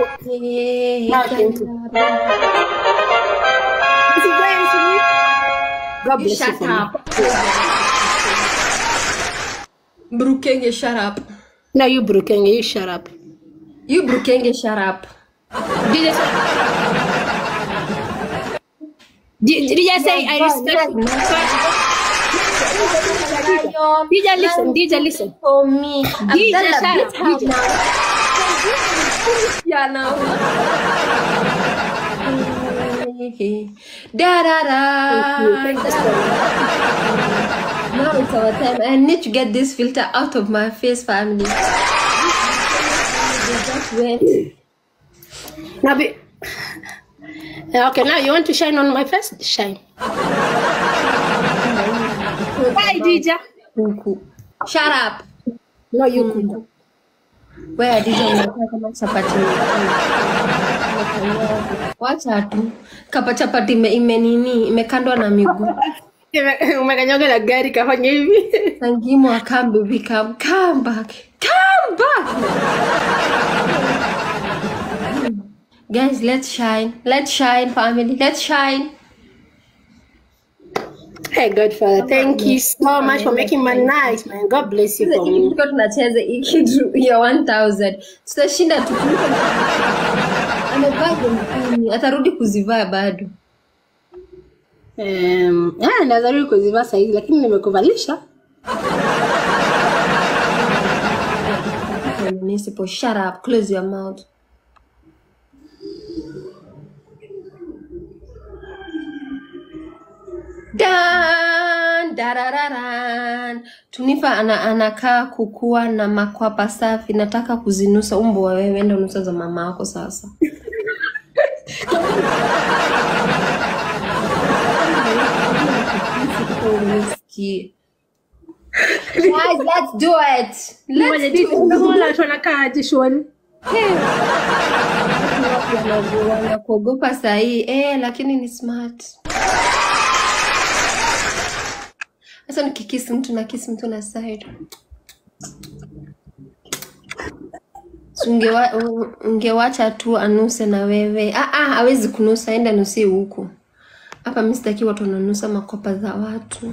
God bless you. Shut up. Brukenge, shut up. No, you Brukenge, you shut up. You Brukenge, shut up. Did you say I respect you? DJ, listen. For me. DJ, shut up. Yeah, now. Da da da. Now it's our time. I need to get this filter out of my face, family. Just wait. Now be okay. Now you want to shine on my face? Shine. Hi, DJ. Shut up. No, you couldn't. Where DJ unataka chapati? Wacha tu. Kapa chapati imekandwa na miguu. Umekanyaga na gari kafanya hivi. Sangimo akambe become come back. Come back. Guys, let's shine. Let's shine, family. Let's shine. Hey, Godfather, thank you so much for making my night, man. God bless you for me. Tuko tunacheza ikidu ya 1000. Tutashinda tu. Amevaa gani? Atarudi kuzivaa bado. Nazarudi kuzivaa saizi lakini nimekuvalisha. Municipal, shut up, close your mouth. Dan, darararan. Tunifa anakaa kukua na makwapa safi. Nataka kuzinusa wa wewe enda unusa za mama wako sasa. Guys, let's do it. Let's do it. Kuogopa sahi lakini ni smart. Sasa nikikisi mtu na kisi mtu na side. Ungewacha tu anuse na wewe. Hawezi kunusa, enda nusi huko. Hapa mimi sitaki watu wananusa makopa za watu.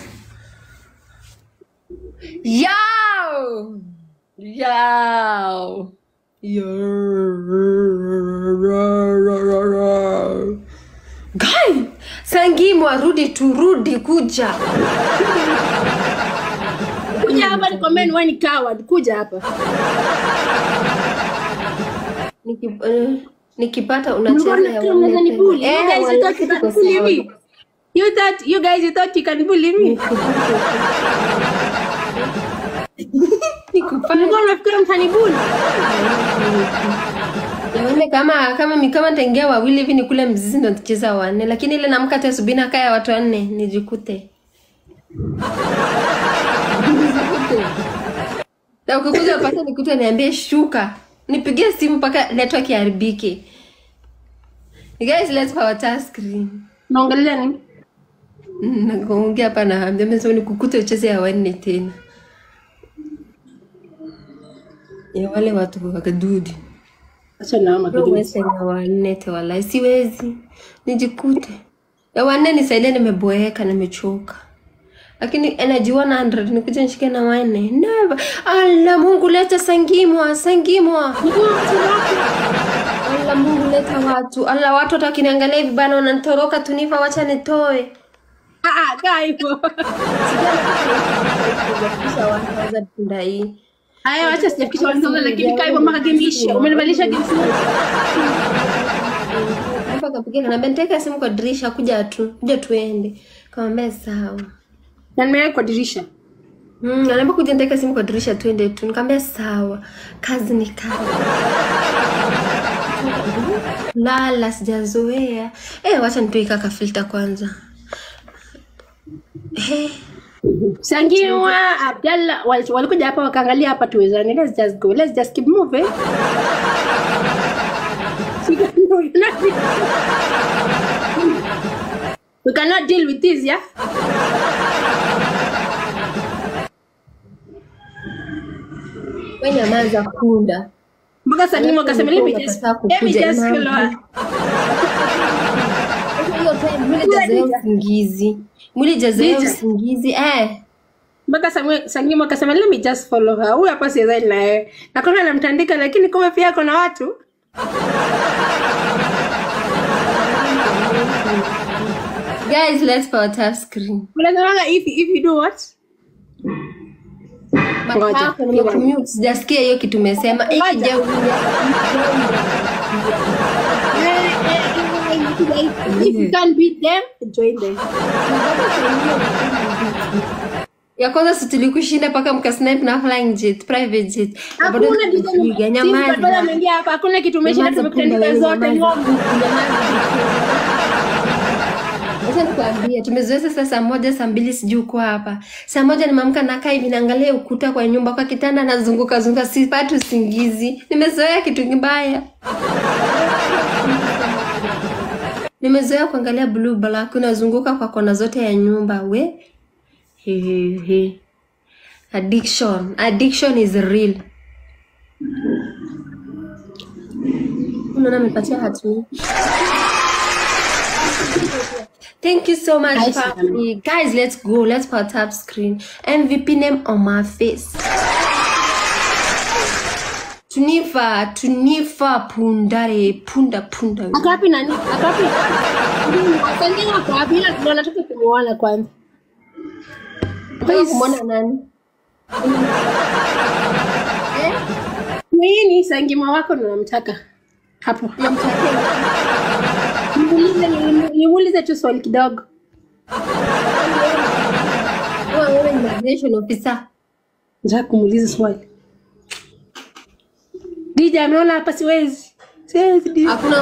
Yo! Guy, Sangimo arudi turudi kuja. Kuja hapa ni comment wewe ni coward, kuja hapa. Nikipata unacheza ya You guys thought you can bully me. Unafikiri mtanibuli? Yaone kama tengea wawili hivi nikule mzizi ndo tucheza 4 lakini ile namkate subina kaya watu 4 nijikute. Na ukikuja pata nikute niambie shuka. Nipigie simu mpaka network iharibike. Guys, let's power touch screen. Naongelea nini? Naongea hapa na msema nikukute ucheze ya 4 tena. Ya wale watu wakadudi. Acha na mama kidogo. Wewe ya 4 wala siwezi. Nijikute. Ya 4 ni saile nimeboeka na nimechoka. Lakini energy 100 nikuje nishike na 4. Never. Allah Mungu leta Sangimo. Allah Mungu leta watu. Allah watu watakiniangalia hivi bana wananitoroka Tunifa wacha nitoe. Kaa hivyo. Kisha 1000 tunda hii. Haya wacha sijafikisha 1000 lakini kaa hivyo mpaka game ishe. Umenibadilisha game sio? Hapa kapiga na benteka simu kwa dirisha kuja tuende. Kamwambia sawa. Na nimeweka kwa dirisha. Anaomba kuja nitaka simu kwa dirisha tuende tu. Nikamwambia sawa. Kazi ni kazi. Lala sijazoea. Wacha nitoe kaka filter kwanza. Sangimo, Abdalla walikuja hapa wakaangalia hapa tuwezane. Let's just go. Let's just keep moving. We cannot deal with this, yeah? Wewe nyamaza kunda. Mpaka Sangimo akasema let me just follow her. Mwili jazoea usingizi. Mpaka Sangimo akasema let me just follow her. Huyu hapa si zaidi na yeye. Na kama anamtandika lakini kumbe pia kuna watu. Guys, let's power tap screen. Unasema if you do what? Matako nimemute, sijasikia hiyo kitu umesema. Ikija if you can't beat them, join them. Ya kwanza situlikushinda paka mkasnipe na flying jet, private jet. Hakuna kitu nyamazi. Hakuna kitu umeshinda tumekutandika zote ngombe. Acha nikwambie, tumezoea sasa saa 1 saa 2 sijui uko hapa. Saa 1 nimeamka nakaa hivi naangalia ukuta kwa nyumba kwa kitanda nazunguka sipati usingizi. Nimezoea kitu kibaya. Nimezoea kuangalia blue black unazunguka kwa kona zote ya nyumba we. Addiction is real. Unaona nimepatia hatu. Thank you so much, family. Guys, let's go. Let's power tap screen. MVP name on my face. Tunifa pundare punda. Akapi nani? Akapi. Sangimo akapi na nataka kumuona kwanza. Kumuona nani? Nini Sangimo wako ndo namtaka? Hapo. Niulize tu swali kidogo. Wewe ni immigration officer. Nataka kumuuliza swali. DJ ameona hapa siwezi. Hakuna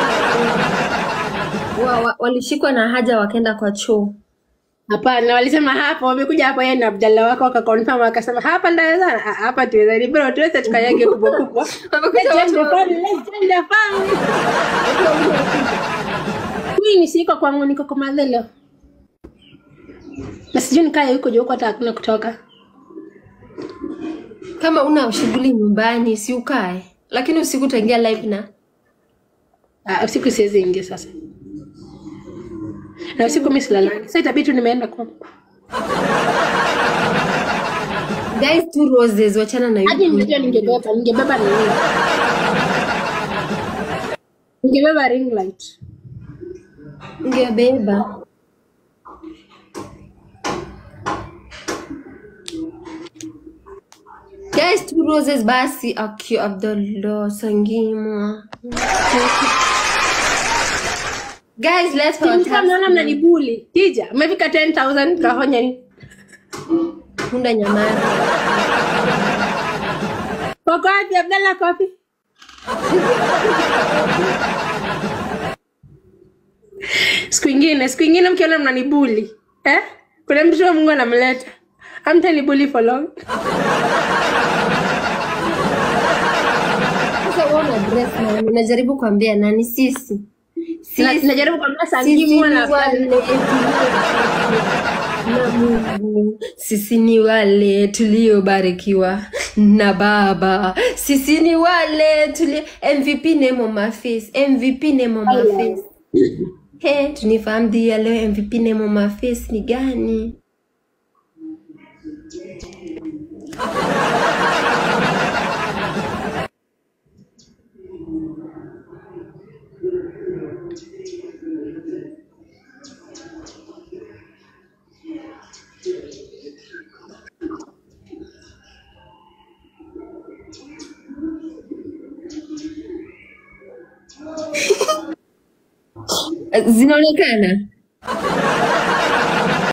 walishikwa na haja wakaenda kwa choo. Hapana, walisema hapa wamekuja hapa yeye na Abdalla wako wakaconfirm wakasema hapa ndaweza hapa tuweza ni bro tuweza tukayage kubwa. Wamekuja watu legend family. Mimi siko kwangu niko kwa Madhelo. Na sijui nikae huko juu hata hakuna kutoka. Kama una shughuli nyumbani si ukae. Lakini usiku utaingia live na. Usiku siwezi ingia sasa. Na usiku mimi silalani. Sasa itabidi tu nimeenda kwa. Guys, 2 roses wachana na hiyo. Hadi ningebeba nini? Ningebeba ring light. Ningebeba. Guys, 2 roses basi akio Abdalla Sangimo. Guys, let's go. Naona mnanibuli. Tija, umefika 10,000 kahonya ni. Punda nyamaza. Kwa wapi Abdalla kopi? Siku ingine mkiona mnanibuli. Kuna mtu wa Mungu anamleta. Hamtanibuli for long. Sasa uona dress na ninajaribu kuambia nani sisi. Najaribu kuambia Sangimo na Mungu. Sisi ni wale tuliobarikiwa na Baba. Sisi ni wale MVP name on my face. MVP name on my face. Tunifahamu dia leo MVP name on my face ni gani? Zinaonekana.